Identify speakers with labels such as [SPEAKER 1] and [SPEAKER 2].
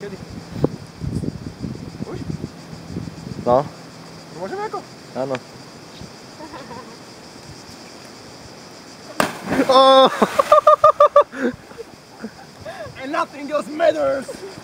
[SPEAKER 1] Kedy? Už?
[SPEAKER 2] No.
[SPEAKER 1] Môžeme ako?
[SPEAKER 2] Áno. Oh!
[SPEAKER 1] And nothing else matters!